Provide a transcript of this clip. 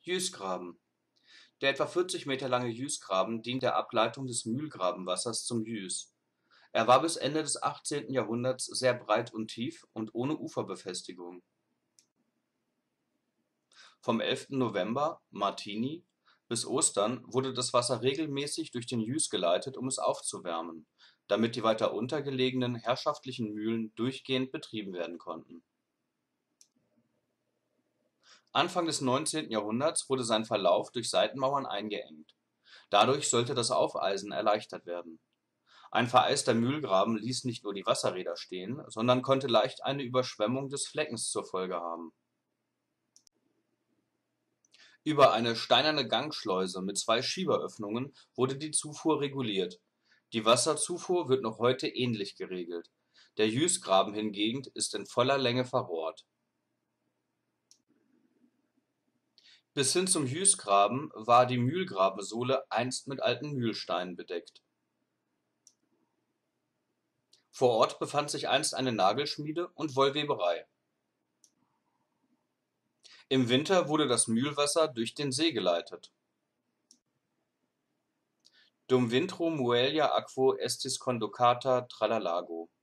Jüßgraben. Der etwa 40 Meter lange Jüßgraben dient der Ableitung des Mühlgrabenwassers zum Jüß. Er war bis Ende des 18. Jahrhunderts sehr breit und tief und ohne Uferbefestigung. Vom 11. November (Martini) bis Ostern wurde das Wasser regelmäßig durch den Jüß geleitet, um es aufzuwärmen, damit die weiter unter gelegenen herrschaftlichen Mühlen durchgehend betrieben werden konnten. Anfang des 19. Jahrhunderts wurde sein Verlauf durch Seitenmauern eingeengt. Dadurch sollte das Aufeisen erleichtert werden. Ein vereister Mühlgraben ließ nicht nur die Wasserräder stehen, sondern konnte leicht eine Überschwemmung des Fleckens zur Folge haben. Über eine steinerne Gangschleuse mit 2 Schieberöffnungen wurde die Zufuhr reguliert. Die Wasserzufuhr wird noch heute ähnlich geregelt. Der Jüßgraben hingegen ist in voller Länge verrohrt. Bis hin zum Jüßgraben war die Mühlgrabensohle einst mit alten Mühlsteinen bedeckt. Vor Ort befand sich einst eine Nagelschmiede und Wollweberei. Im Winter wurde das Mühlwasser durch den See geleitet. Dum vintro muelia aquo estis conducata tra la lago